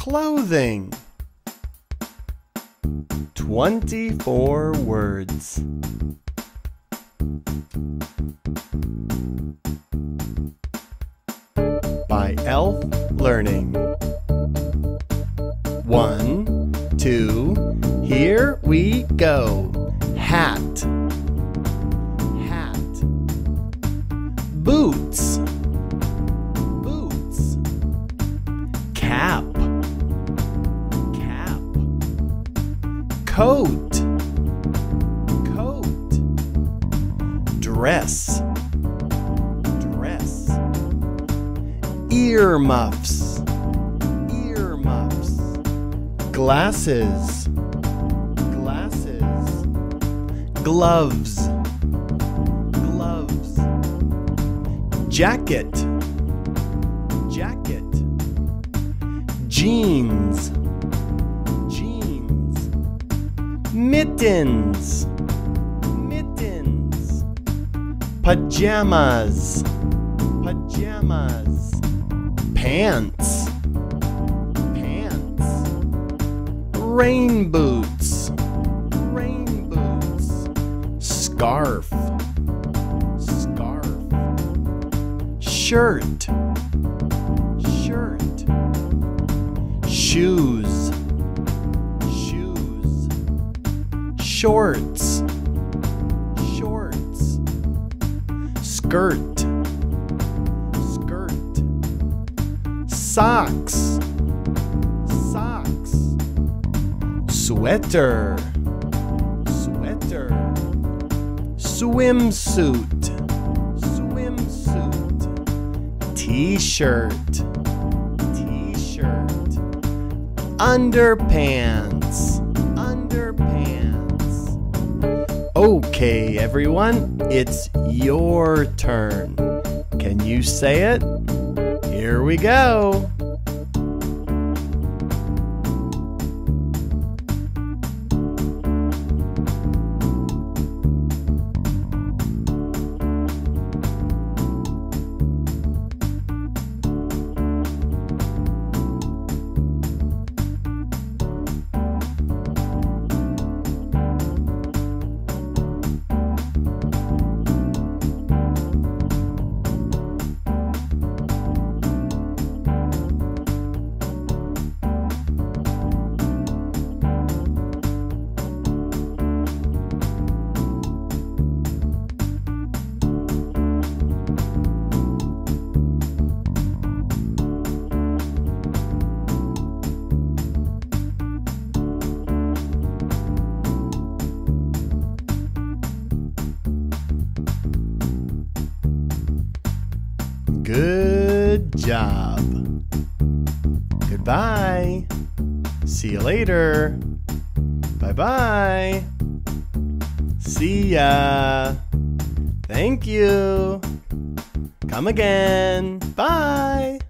clothing. 24 words. By Elf Learning. 1, 2, here we go. Hat. Hat. Boots. Boots. Cap. Cap. Coat. Coat. Dress. Dress. Earmuffs. Earmuffs. Glasses. Glasses. Gloves. Gloves. Jacket. Jacket. Jeans. Jeans. Mittens. Mittens. Pajamas. Pajamas. Pants. Pants. Rain boots. Rain boots. Scarf. Scarf. Shirt. Shirt. Shoes. Shoes. Shorts. Shorts. Skirt. Skirt. Socks. Socks. Sweater. Sweater. Swimsuit. Swimsuit. T-shirt. T-shirt. Underpants. Underpants. Okay, everyone, it's your turn. Can you say it? Here we go. Good job. Goodbye. See you later. Bye-bye. See ya. Thank you. Come again. Bye.